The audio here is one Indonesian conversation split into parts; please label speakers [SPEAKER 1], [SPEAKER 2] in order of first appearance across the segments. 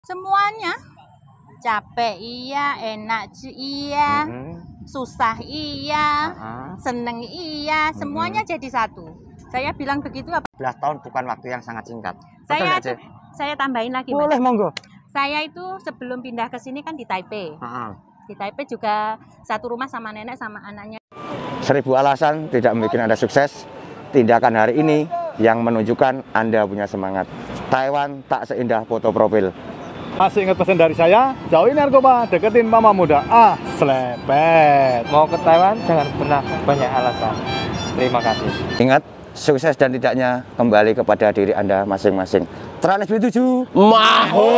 [SPEAKER 1] Semuanya. Capek iya, enak iya, susah iya, seneng iya, semuanya jadi satu. Saya bilang begitu apa?
[SPEAKER 2] 11 tahun bukan waktu yang sangat singkat.
[SPEAKER 1] Saya tambahin lagi,
[SPEAKER 2] boleh,
[SPEAKER 1] Mas.
[SPEAKER 2] monggo.
[SPEAKER 1] Saya itu sebelum pindah ke sini kan di Taipei. Di Taipei juga satu rumah sama nenek sama anaknya.
[SPEAKER 2] 1000 alasan tidak membuat Anda sukses. Tindakan hari ini yang menunjukkan Anda punya semangat. Taiwan tak seindah foto profil.
[SPEAKER 3] Masih ingat pesan dari saya, jauhin narkoba, deketin mama muda. Slepet.
[SPEAKER 4] Mau ke Taiwan jangan pernah banyak alasan. Terima kasih.
[SPEAKER 2] Ingat, sukses dan tidaknya kembali kepada diri Anda masing-masing. Trans B7 Maho.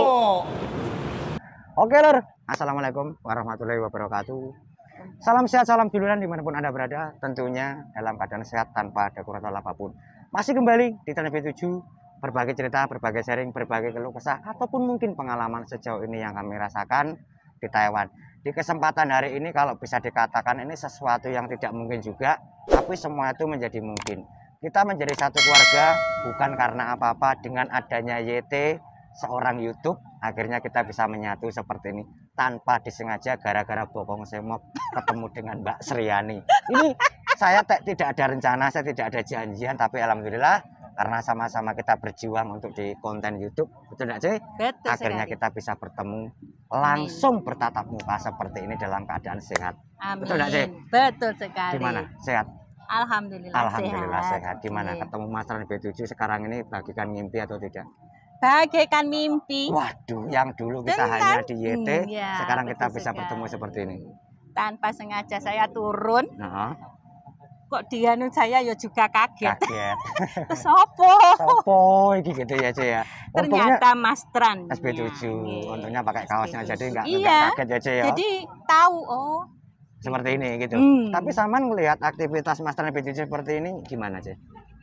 [SPEAKER 2] Oke lor, assalamualaikum warahmatullahi wabarakatuh. Salam sehat, salam duluran dimanapun Anda berada. Tentunya dalam keadaan sehat tanpa ada kurang apapun. Masih kembali di Trans B7, berbagi cerita, berbagi sharing, berbagi keluh kesah, ataupun mungkin pengalaman sejauh ini yang kami rasakan di Taiwan. Di kesempatan hari ini kalau bisa dikatakan ini sesuatu yang tidak mungkin juga, tapi semua itu menjadi mungkin. Kita menjadi satu keluarga bukan karena apa-apa, dengan adanya YT, seorang YouTube, akhirnya kita bisa menyatu seperti ini tanpa disengaja gara-gara bokong semok ketemu dengan Mbak Sriani. Ini saya tidak ada rencana, saya tidak ada janjian, tapi alhamdulillah karena sama-sama kita berjuang untuk di konten YouTube, betul nggak sih?
[SPEAKER 1] Betul
[SPEAKER 2] akhirnya
[SPEAKER 1] sekali.
[SPEAKER 2] Kita bisa bertemu langsung bertatap muka seperti ini dalam keadaan sehat.
[SPEAKER 1] Amin.
[SPEAKER 2] Betul nggak sih?
[SPEAKER 1] Betul sekali.
[SPEAKER 2] Gimana? Sehat?
[SPEAKER 1] Alhamdulillah
[SPEAKER 2] sehat. Gimana ketemu Mas Trans B7 sekarang ini, bagikan mimpi atau tidak?
[SPEAKER 1] Bagaikan mimpi.
[SPEAKER 2] Waduh, yang dulu kita hanya di YT,
[SPEAKER 1] ya,
[SPEAKER 2] sekarang kita bisa
[SPEAKER 1] sekali.
[SPEAKER 2] bertemu seperti ini.
[SPEAKER 1] Tanpa sengaja saya turun.
[SPEAKER 2] Nah,
[SPEAKER 1] kok dia saya ya juga kaget. Terus
[SPEAKER 2] sopo iki gitu ya, Ce ya.
[SPEAKER 1] Ternyata Mas Trans
[SPEAKER 2] SB7. Untungnya pakai kaosnya jadi enggak kaget ya, Ce ya.
[SPEAKER 1] Jadi tahu
[SPEAKER 2] seperti ini gitu. Tapi Saman melihat aktivitas Mas Trans B7 seperti ini gimana, Ce?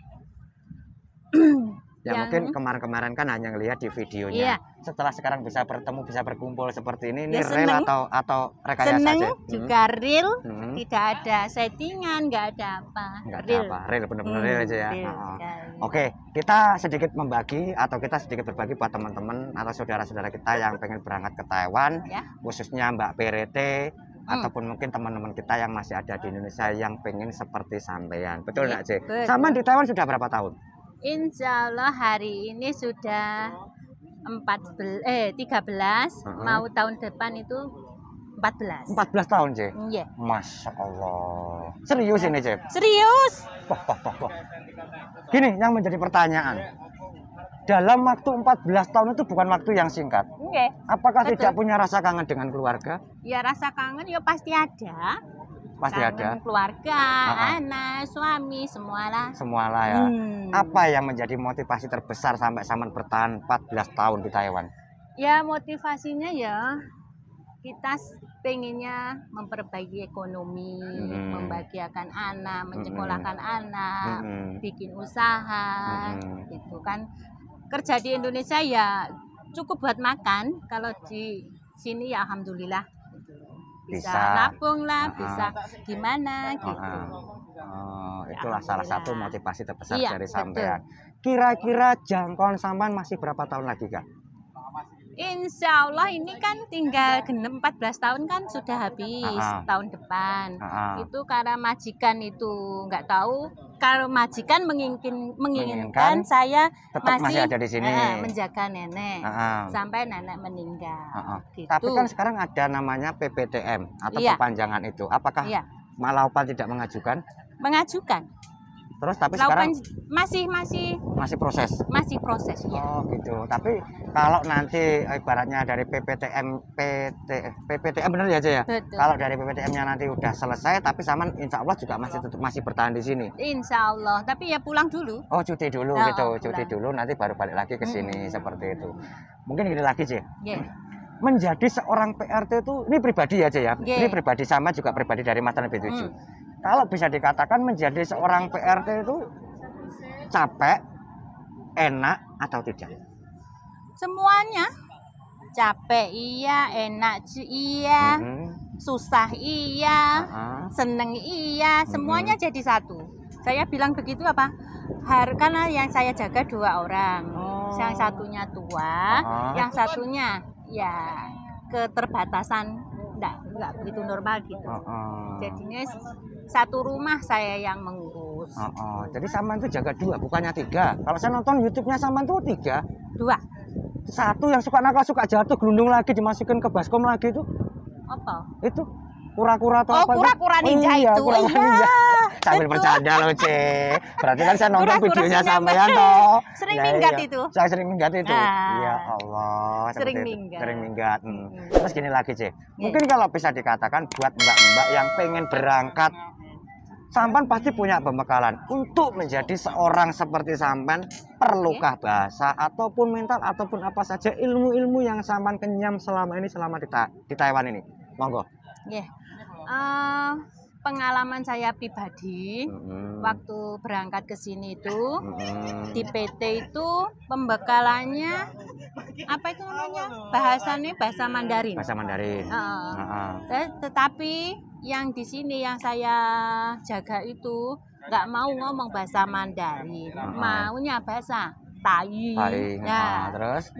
[SPEAKER 2] Ya mungkin kemarin-kemarin kan hanya ngelihat di videonya.
[SPEAKER 1] Iya.
[SPEAKER 2] Setelah sekarang bisa bertemu, bisa berkumpul seperti ini
[SPEAKER 1] Ya,
[SPEAKER 2] real atau rekayasa saja?
[SPEAKER 1] Juga real, tidak ada settingan, nggak ada apa.
[SPEAKER 2] Nggak ada apa, real benar-benar real aja ya. Oke, kita sedikit membagi atau kita sedikit berbagi buat teman-teman atau saudara-saudara kita yang pengen berangkat ke Taiwan,
[SPEAKER 1] ya.
[SPEAKER 2] Khususnya Mbak Perete ataupun mungkin teman-teman kita yang masih ada di Indonesia yang pengen seperti sampean. Betul nggak, Ce? Saman di Taiwan sudah berapa tahun?
[SPEAKER 1] Insya Allah hari ini sudah 13, mau tahun depan itu 14.
[SPEAKER 2] 14 tahun, Ce?
[SPEAKER 1] Iya.
[SPEAKER 2] Masya Allah. Serius ini, Ce?
[SPEAKER 1] Serius.
[SPEAKER 2] Wah. Gini, yang menjadi pertanyaan. Dalam waktu 14 tahun itu bukan waktu yang singkat.
[SPEAKER 1] Iya.
[SPEAKER 2] Apakah tidak punya rasa kangen dengan keluarga?
[SPEAKER 1] Ya rasa kangen ya pasti ada.
[SPEAKER 2] Pasti
[SPEAKER 1] kangen
[SPEAKER 2] ada.
[SPEAKER 1] Keluarga, anak, suami, semualah.
[SPEAKER 2] Semualah ya. Apa yang menjadi motivasi terbesar sampai Saman bertahan 14 tahun di Taiwan?
[SPEAKER 1] Ya motivasinya ya kita pengennya memperbaiki ekonomi, membahagiakan anak, menyekolahkan anak, bikin usaha, gitu kan. Kerja di Indonesia ya cukup buat makan, kalau di sini ya alhamdulillah bisa nabung lah, bisa gimana gitu.
[SPEAKER 2] Itulah salah satu motivasi terbesar dari sampean. Kira-kira jangkauan sampean masih berapa tahun lagi, Kak?
[SPEAKER 1] Insya Allah ini kan tinggal genep 14 tahun kan sudah habis tahun depan. Itu karena majikan itu nggak tahu, kalau majikan menginginkan saya masih
[SPEAKER 2] ada di sini
[SPEAKER 1] menjaga nenek sampai nenek meninggal. Gitu.
[SPEAKER 2] Tapi kan sekarang ada namanya PPTM atau perpanjangan itu. Apakah Malaupan tidak mengajukan?
[SPEAKER 1] Mengajukan.
[SPEAKER 2] Terus tapi sekarang
[SPEAKER 1] masih proses. Masih proses ya.
[SPEAKER 2] Oh gitu. Tapi kalau nanti ibaratnya dari PPTM benar ya, Ce ya?
[SPEAKER 1] Betul.
[SPEAKER 2] Kalau dari PPTM-nya nanti udah selesai, tapi Saman insya Allah juga masih bertahan di sini.
[SPEAKER 1] Insya Allah. Tapi ya pulang dulu.
[SPEAKER 2] Oh cuti dulu gitu. Cuti dulu nanti baru balik lagi ke sini seperti itu. Mungkin gini lagi, Ce. Menjadi seorang PRT itu ini pribadi ya, Ce ya. Ini pribadi sama juga pribadi dari Mas Trans B7. Kalau bisa dikatakan menjadi seorang PRT itu capek, enak atau tidak?
[SPEAKER 1] Semuanya. Capek iya, enak iya, susah iya, seneng iya, semuanya jadi satu. Saya bilang begitu apa? Karena yang saya jaga 2 orang. Yang satunya tua, yang satunya ya keterbatasan enggak begitu normal gitu. Jadinya satu rumah saya yang mengurus.
[SPEAKER 2] Jadi Saman itu jaga 2, bukannya 3. Kalau saya nonton YouTube-nya Saman tuh 3.
[SPEAKER 1] 2.
[SPEAKER 2] Satu yang suka nakal, suka jatuh, gelundung lagi, dimasukin ke baskom lagi itu.
[SPEAKER 1] Apa?
[SPEAKER 2] Itu kura-kura atau apa?
[SPEAKER 1] Kura-kura ninja
[SPEAKER 2] iya,
[SPEAKER 1] itu.
[SPEAKER 2] Kura-kura ninja. Sambil bercanda loh, Ce. Berarti kan saya nonton videonya sampean toh.
[SPEAKER 1] Sering minggat itu.
[SPEAKER 2] Saya sering minggat itu. Ya Allah,
[SPEAKER 1] sering minggat.
[SPEAKER 2] Sering minggat. Terus gini lagi, Ce. Mungkin kalau bisa dikatakan buat mbak-mbak yang pengen berangkat, Sampan pasti punya pembekalan. Untuk menjadi seorang seperti Sampan, perlukah bahasa ataupun mental ataupun apa saja ilmu-ilmu yang Sampan kenyam selama ini selama di Taiwan ini? Monggo.
[SPEAKER 1] Pengalaman saya pribadi waktu berangkat ke sini itu di PT itu pembekalannya apa itu namanya? Bahasanya bahasa Mandarin.
[SPEAKER 2] Bahasa Mandarin.
[SPEAKER 1] Tetapi yang di sini yang saya jaga itu nggak mau ngomong bahasa Mandarin, maunya bahasa Tai.
[SPEAKER 2] Nah,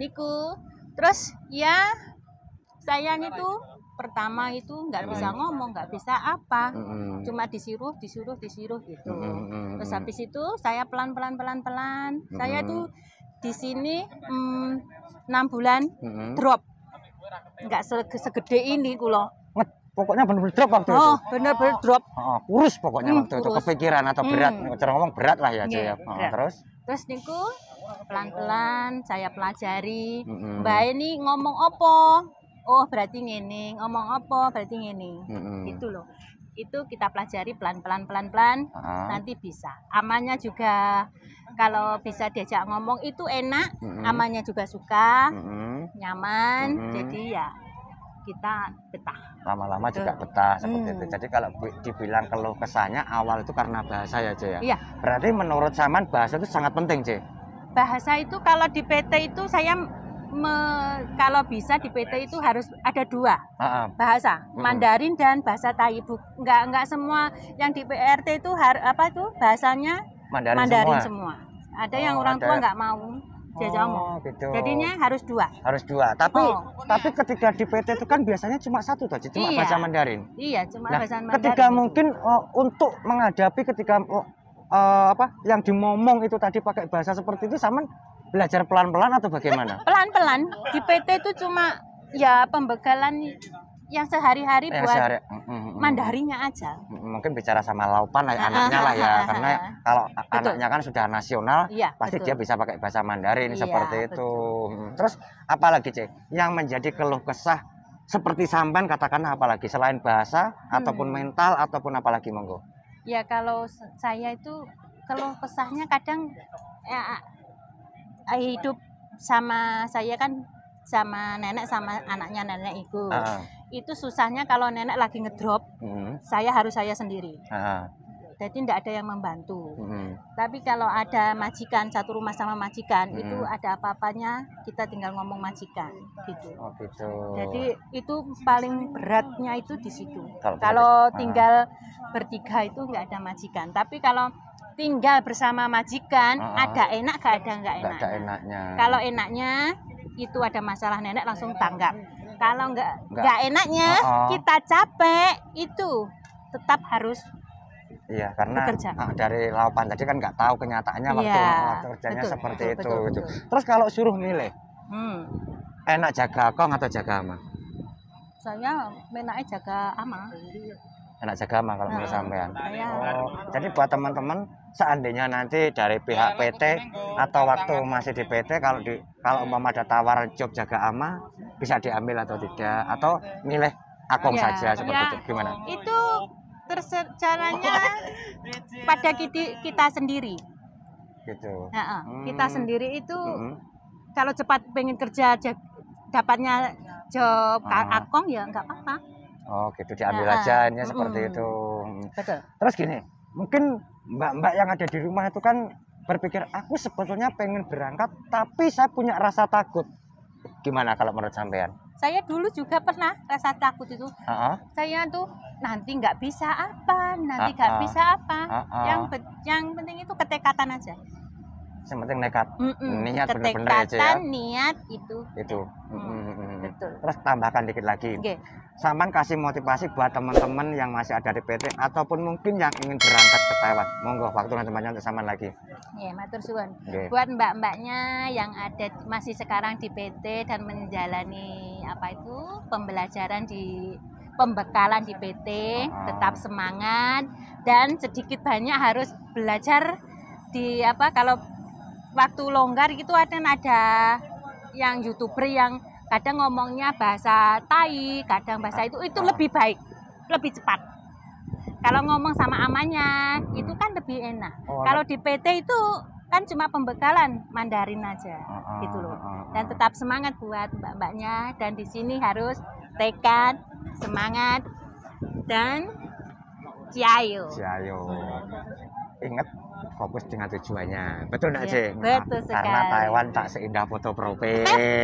[SPEAKER 1] terus ya saya itu pertama itu nggak bisa ngomong, nggak bisa apa, cuma disuruh gitu. Terus habis itu saya pelan. Saya tuh di sini 6 bulan drop, nggak segede ini kulo.
[SPEAKER 2] Pokoknya benar-benar drop waktu itu.
[SPEAKER 1] Benar-benar drop.
[SPEAKER 2] Kurus pokoknya waktu itu, kepikiran atau berat. Cara ngomong berat lah ya, Ce.
[SPEAKER 1] Terus niku pelan-pelan saya pelajari. Mbak ini ngomong opo? Oh berarti ngene, ngomong apa berarti ngene. Itu loh. Itu kita pelajari pelan-pelan nanti bisa. Amannya juga kalau bisa diajak ngomong itu enak, amannya juga suka, nyaman. Jadi ya kita betah.
[SPEAKER 2] Lama-lama juga betah seperti itu. Jadi kalau dibilang keluh kesahnya awal itu karena bahasa ya, Ce ya.
[SPEAKER 1] Iya.
[SPEAKER 2] Berarti menurut Saman bahasa itu sangat penting, Ce.
[SPEAKER 1] Bahasa itu kalau di PT itu saya kalau bisa di PT itu harus ada 2 bahasa, Mandarin dan bahasa Tai. Enggak semua yang di PRT itu bahasanya Mandarin semua. Ada yang orang tua nggak mau diajak ngomong.
[SPEAKER 2] Gitu.
[SPEAKER 1] Jadinya harus 2.
[SPEAKER 2] Harus 2. Tapi ketika di PT itu kan biasanya cuma 1 tuh, cuma bahasa Mandarin.
[SPEAKER 1] Iya, cuma bahasa Mandarin.
[SPEAKER 2] Ketika mungkin untuk menghadapi ketika yang dimomong itu tadi pakai bahasa seperti itu, Saman belajar pelan-pelan atau bagaimana?
[SPEAKER 1] Pelan-pelan. Di PT itu cuma ya pembekalan yang sehari-hari buat Mandarinnya aja.
[SPEAKER 2] Mungkin bicara sama Laupan lah anaknya lah ya, karena kalau anaknya kan sudah nasional, pasti dia bisa pakai bahasa Mandarin seperti itu. Terus apalagi, Ce, yang menjadi keluh kesah seperti Sampan katakanlah apalagi selain bahasa ataupun mental ataupun apalagi, monggo.
[SPEAKER 1] Ya kalau saya itu keluh kesahnya kadang hidup sama saya kan sama nenek sama anaknya nenek itu susahnya kalau nenek lagi ngedrop, saya sendiri. Jadi tidak ada yang membantu. Tapi kalau ada majikan, satu rumah sama majikan, itu ada apa-apanya kita tinggal ngomong majikan gitu.
[SPEAKER 2] Gitu.
[SPEAKER 1] Jadi itu paling beratnya itu di situ. Kalau tinggal bertiga itu nggak ada majikan. Tapi kalau tinggal bersama majikan, ada enak gak ada nggak enaknya. Kalau enaknya itu ada masalah nenek langsung tanggap. Kalau nggak enaknya kita capek itu tetap harus.
[SPEAKER 2] Iya, karena
[SPEAKER 1] bekerja.
[SPEAKER 2] Dari Laupan tadi kan nggak tahu kenyataannya waktu kerjanya seperti itu. Terus kalau suruh milih, enak jaga akong atau jaga ama?
[SPEAKER 1] Saya enaknya jaga ama.
[SPEAKER 2] Enak jaga ama kalau menurut sampean. Jadi buat teman-teman, seandainya nanti dari pihak PT atau waktu masih di PT, kalau umpama ada tawaran job jaga ama, bisa diambil atau tidak, atau milih akong saja seperti itu, gimana?
[SPEAKER 1] Itu caranya pada kita sendiri.
[SPEAKER 2] Gitu.
[SPEAKER 1] Kita sendiri itu kalau cepat pengen kerja dapatnya job akong ya nggak apa-apa.
[SPEAKER 2] Oh gitu, diambil aja ini seperti itu.
[SPEAKER 1] Betul.
[SPEAKER 2] Terus gini, mungkin mbak-mbak yang ada di rumah itu kan berpikir, aku sebetulnya pengen berangkat tapi saya punya rasa takut. Gimana kalau menurut sampean?
[SPEAKER 1] Saya dulu juga pernah rasa takut itu. Saya tuh nanti nggak bisa apa, nanti nggak bisa apa. Yang penting itu ketekatan aja.
[SPEAKER 2] Yang penting nekat. Niat bener-bener aja ya.
[SPEAKER 1] Niat itu.
[SPEAKER 2] Betul. Terus tambahkan dikit lagi. Saman kasih motivasi buat teman-teman yang masih ada di PT ataupun mungkin yang ingin berangkat ke Taiwan. Monggo waktu dan tempatnya untuk Saman lagi.
[SPEAKER 1] Ya, matur suwun. Buat mbak-mbaknya yang ada masih sekarang di PT dan menjalani pembelajaran di pembekalan di PT, tetap semangat dan sedikit banyak harus belajar di kalau waktu longgar gitu ada yang YouTuber yang kadang ngomongnya bahasa Tai, kadang bahasa itu lebih baik, lebih cepat. Kalau ngomong sama amannya itu kan lebih enak. Kalau di PT itu kan cuma pembekalan Mandarin aja gitu loh. Dan tetap semangat buat mbak-mbaknya, dan di sini harus tekad, semangat, dan ciayo. Ingat fokus dengan tujuannya. Betul enggak, Cik?
[SPEAKER 2] Betul sekali. Karena Taiwan tak seindah foto profil.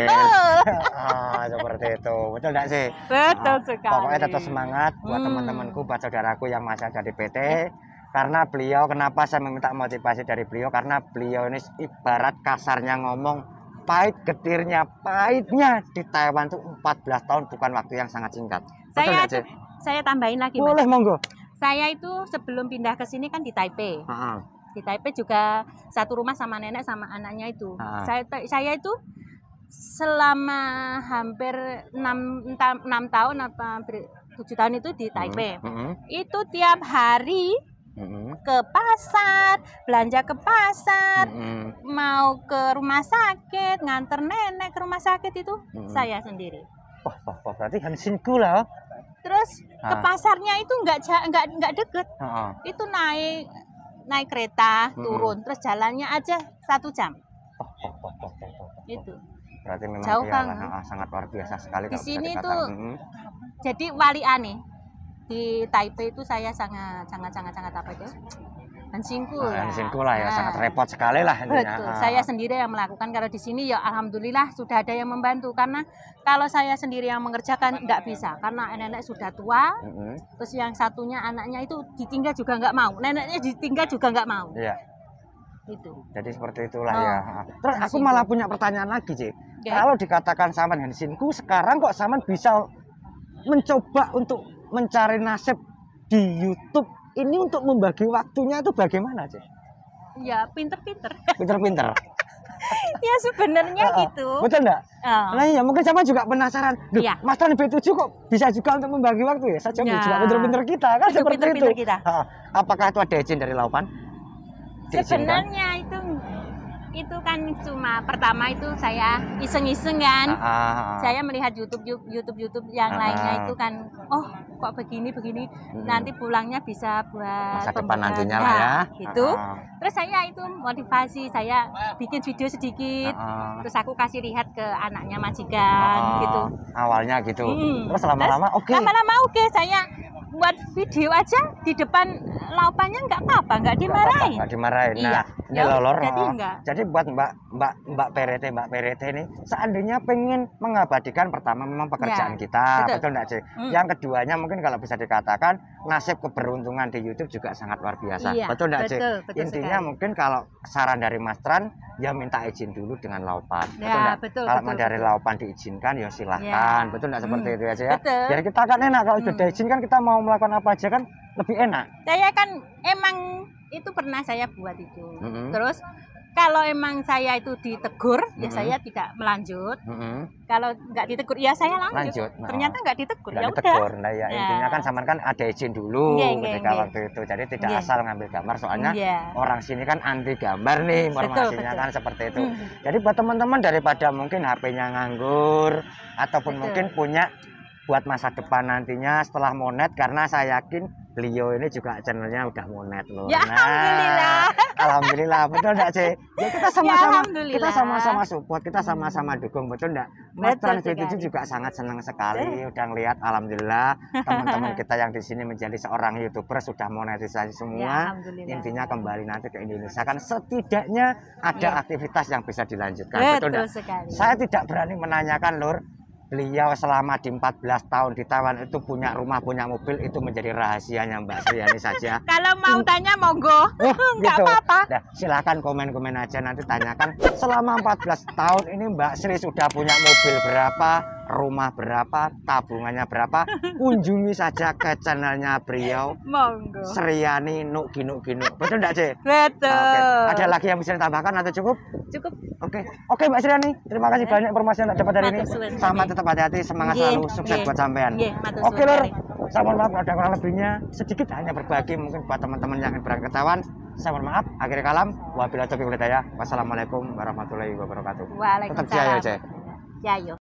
[SPEAKER 2] Seperti itu. Betul enggak, Cik?
[SPEAKER 1] Betul sekali.
[SPEAKER 2] Pokoknya tetap semangat buat teman-temanku, buat saudaraku yang masih ada di PT. Karena beliau, kenapa saya meminta motivasi dari beliau? Karena beliau ini ibarat kasarnya ngomong, pahit getirnya, pahitnya di Taiwan itu 14 tahun bukan waktu yang sangat singkat. Betul enggak, Cik?
[SPEAKER 1] Saya tambahin lagi,
[SPEAKER 2] Boleh,
[SPEAKER 1] Mas.
[SPEAKER 2] monggo.
[SPEAKER 1] Saya itu sebelum pindah ke sini kan di Taipei. Di Taipei juga satu rumah sama nenek sama anaknya itu. Saya itu selama hampir 6 tahun apa 7 tahun itu di Taipei. Itu tiap hari ke pasar, belanja ke pasar, mau ke rumah sakit, nganter nenek ke rumah sakit itu saya sendiri.
[SPEAKER 2] Berarti hansinku lah.
[SPEAKER 1] Terus ke pasarnya itu nggak deket, itu naik kereta turun, terus jalannya aja 1 jam. Itu.
[SPEAKER 2] Berarti memang
[SPEAKER 1] jauh banget.
[SPEAKER 2] Sangat luar biasa sekali.
[SPEAKER 1] Di sini tuh jadi wali aneh. Di Taipei itu saya sangat apa itu? Hansinku
[SPEAKER 2] lah ya, sangat repot sekali lah intinya.
[SPEAKER 1] Betul. Saya sendiri yang melakukan. Kalau di sini ya alhamdulillah sudah ada yang membantu, karena kalau saya sendiri yang mengerjakan nggak bisa, karena nenek sudah tua. Terus yang satunya anaknya itu ditinggal juga nggak mau, neneknya ditinggal juga nggak mau.
[SPEAKER 2] Iya.
[SPEAKER 1] Itu.
[SPEAKER 2] Jadi seperti itulah ya. Terus aku malah punya pertanyaan lagi, Cik. Kalau dikatakan Saman hansinku, sekarang kok Saman bisa mencoba untuk mencari nasib di YouTube ini untuk membagi waktunya itu bagaimana, Cik?
[SPEAKER 1] Ya pinter-pinter.
[SPEAKER 2] Pinter-pinter.
[SPEAKER 1] Ya sebenarnya gitu.
[SPEAKER 2] Betul enggak? Nah ya mungkin sama juga penasaran. Mas Tran B7 kok bisa juga untuk membagi waktu ya? Saya juga pinter-pinter kita kan itu seperti itu. Kita. Apakah itu ada izin dari Laupan?
[SPEAKER 1] Sebenarnya itu kan cuma pertama itu saya iseng-iseng kan. Saya melihat YouTube yang lainnya itu kan, kok begini nanti pulangnya bisa buat
[SPEAKER 2] masa depan nantinya lah ya
[SPEAKER 1] gitu. Terus saya itu motivasi, saya bikin video sedikit, terus aku kasih lihat ke anaknya majikan gitu.
[SPEAKER 2] Awalnya gitu. Terus lama-lama oke.
[SPEAKER 1] Saya buat video aja di depan Laupannya nggak apa-apa, nggak dimarahin.
[SPEAKER 2] Nggak dimarahin. Nah, ini lolor. Jadi buat Mbak PRT ini, seandainya pengen mengabadikan pertama memang pekerjaan kita, betul nggak, Cik? Yang keduanya mungkin kalau bisa dikatakan nasib keberuntungan di YouTube juga sangat luar biasa, betul nggak, Cik? Intinya sekali. Mungkin kalau saran dari Mas Tran, ya minta izin dulu dengan Laupan, betul nggak? Kalau dari Laupan diizinkan, ya silahkan, betul nggak seperti itu ya, Cik? Biar kita kan enak kalau sudah izin kan kita mau melakukan apa aja kan lebih enak.
[SPEAKER 1] Saya kan emang itu pernah saya buat itu. Terus kalau emang saya itu ditegur, ya saya tidak melanjut. Kalau nggak ditegur, ya saya lanjut. Ternyata nggak ditegur, ya udah.
[SPEAKER 2] Nah ya intinya kan Saman kan ada izin dulu ketika waktu itu. Jadi tidak asal ngambil gambar, soalnya orang sini kan anti gambar nih, informasinya kan seperti itu. Jadi buat teman-teman daripada mungkin HP-nya nganggur ataupun mungkin punya buat masa depan nantinya setelah monet, karena saya yakin beliau ini juga channelnya udah monet loh.
[SPEAKER 1] Ya,
[SPEAKER 2] alhamdulillah, betul enggak, Cik? Ya kita sama-sama support, kita sama-sama dukung, betul enggak? Mas Tran B7 juga sangat senang sekali udah ngelihat alhamdulillah teman-teman kita yang di sini menjadi seorang YouTuber sudah monetisasi semua. Intinya kembali nanti ke Indonesia kan setidaknya ada aktivitas yang bisa dilanjutkan, betul enggak? Saya tidak berani menanyakan, Lur, beliau selama di 14 tahun di Taiwan itu punya rumah, punya mobil, itu menjadi rahasianya Mbak Sriani saja.
[SPEAKER 1] Kalau mau tanya monggo, nggak
[SPEAKER 2] gitu.
[SPEAKER 1] apa-apa.
[SPEAKER 2] Nah, silakan komen-komen aja, nanti tanyakan selama 14 tahun ini Mbak Sri sudah punya mobil berapa, rumah berapa, tabungannya berapa. Kunjungi saja ke channelnya beliau,
[SPEAKER 1] Monggo.
[SPEAKER 2] Sriani Nuk Ginuk Ginuk. Betul enggak, Cek?
[SPEAKER 1] Betul.
[SPEAKER 2] Oke. Ada lagi yang bisa ditambahkan atau cukup?
[SPEAKER 1] Cukup.
[SPEAKER 2] Oke Mbak Sriani, terima kasih banyak informasi yang dapat hari ini.
[SPEAKER 1] Matur suwun.
[SPEAKER 2] Sama tetap hati-hati, semangat
[SPEAKER 1] Nggih,
[SPEAKER 2] selalu, sukses
[SPEAKER 1] nggih.
[SPEAKER 2] buat sampean.
[SPEAKER 1] Nggih, matur
[SPEAKER 2] Oke
[SPEAKER 1] suwun
[SPEAKER 2] lor,
[SPEAKER 1] kali.
[SPEAKER 2] saya mohon maaf ada kurang lebihnya, sedikit hanya berbagi mungkin buat teman-teman yang ingin berangkat ke Taiwan. Saya mohon maaf, akhirnya kalam. Wabillahi taufiq wal hidayah. Wassalamualaikum warahmatullahi wabarakatuh.
[SPEAKER 1] Waalaikumsalam.
[SPEAKER 2] Tetap jaya, Cek.
[SPEAKER 1] Jayo.